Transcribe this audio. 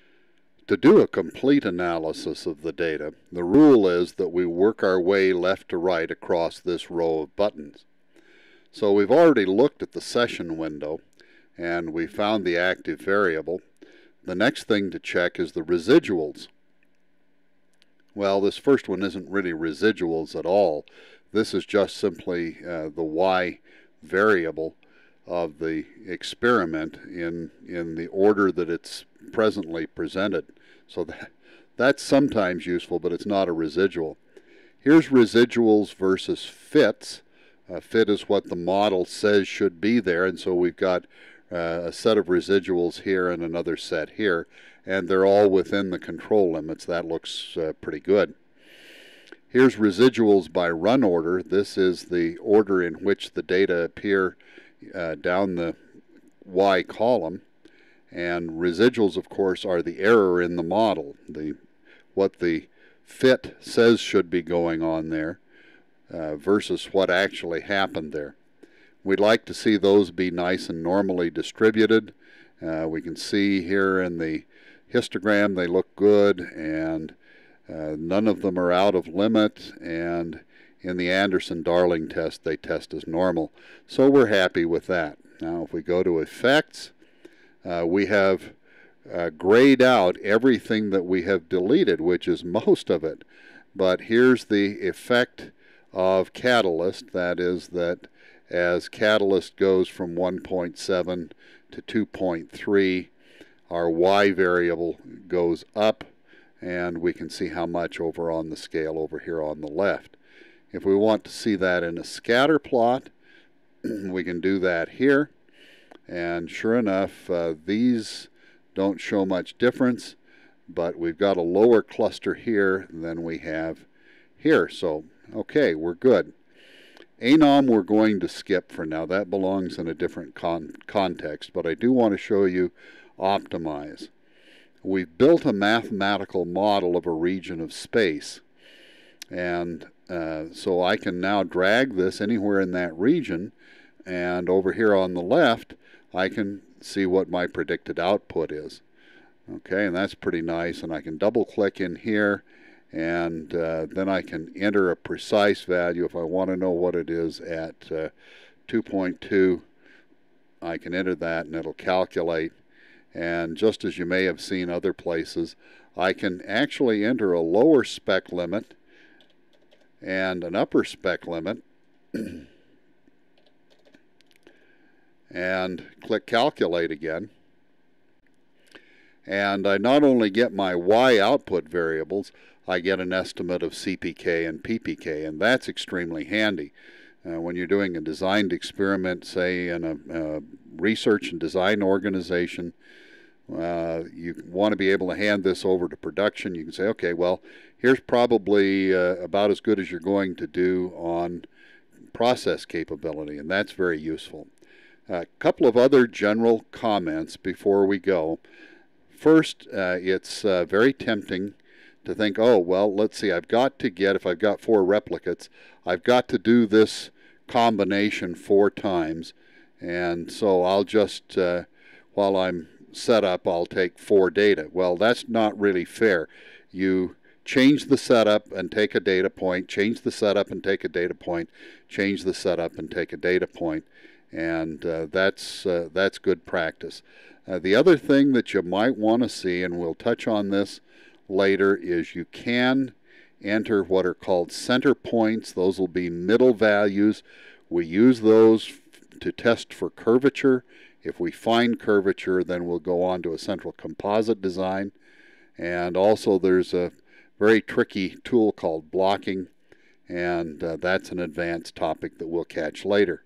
To do a complete analysis of the data, the rule is that we work our way left to right across this row of buttons. So we've already looked at the session window and we found the active variable. The next thing to check is the residuals. Well, this first one isn't really residuals at all. This is just simply the y variable of the experiment in the order that it's presently presented. So that's sometimes useful, but it's not a residual. Here's residuals versus fits. Fit is what the model says should be there, and so we've got a set of residuals here and another set here, and they're all within the control limits. That looks pretty good. Here's residuals by run order. This is the order in which the data appear down the Y column, and residuals, of course, are the error in the model, what the fit says should be going on there versus what actually happened there. We'd like to see those be nice and normally distributed. We can see here in the histogram they look good, and none of them are out of limit, and in the Anderson-Darling test they test as normal. So we're happy with that. Now if we go to effects, we have grayed out everything that we have deleted, which is most of it. But here's the effect of catalyst. That is that as catalyst goes from 1.7 to 2.3, our y variable goes up, and we can see how much over on the scale over here on the left. If we want to see that in a scatter plot, we can do that here. And sure enough, these don't show much difference, but we've got a lower cluster here than we have here. So, okay, we're good. Anom we're going to skip for now. That belongs in a different context, but I do want to show you optimize. We've built a mathematical model of a region of space, and so I can now drag this anywhere in that region, and over here on the left I can see what my predicted output is. Okay, and that's pretty nice, and I can double click in here, and then I can enter a precise value. If I want to know what it is at 2.2, I can enter that and it'll calculate. And just as you may have seen other places, I can actually enter a lower spec limit and an upper spec limit and click calculate again. And I not only get my Y output variables, I get an estimate of CPK and PPK, and that's extremely handy. When you're doing a designed experiment, say in a research and design organization, you want to be able to hand this over to production. You can say, okay, well, here's probably about as good as you're going to do on process capability, and that's very useful. A couple of other general comments before we go. First, it's very tempting to think, oh, well, let's see, I've got to get, if I've got 4 replicates, I've got to do this combination 4 times, and so I'll just, while I'm set up, I'll take 4 data. Well, that's not really fair. You change the setup and take a data point, change the setup and take a data point, change the setup and take a data point, and that's good practice. The other thing that you might want to see, and we'll touch on this later, is you can enter what are called center points. Those will be middle values. We use those to test for curvature. If we find curvature, then we'll go on to a central composite design. And also there's a very tricky tool called blocking, and that's an advanced topic that we'll catch later.